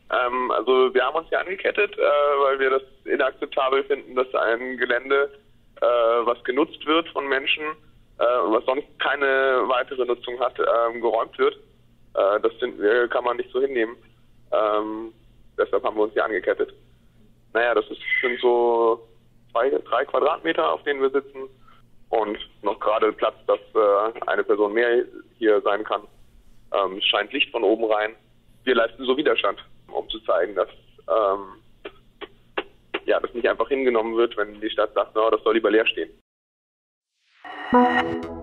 Also wir haben uns hier angekettet, weil wir das inakzeptabel finden, dass ein Gelände, was genutzt wird von Menschen und was sonst keine weitere Nutzung hat, geräumt wird. Kann man nicht so hinnehmen. Deshalb haben wir uns hier angekettet. Naja, sind so 3 Quadratmeter, auf denen wir sitzen und noch gerade Platz, dass eine Person mehr hier sein kann. Es scheint Licht von oben rein. Wir leisten so Widerstand, um zu zeigen, dass das nicht einfach hingenommen wird, wenn die Stadt sagt, no, das soll lieber leer stehen.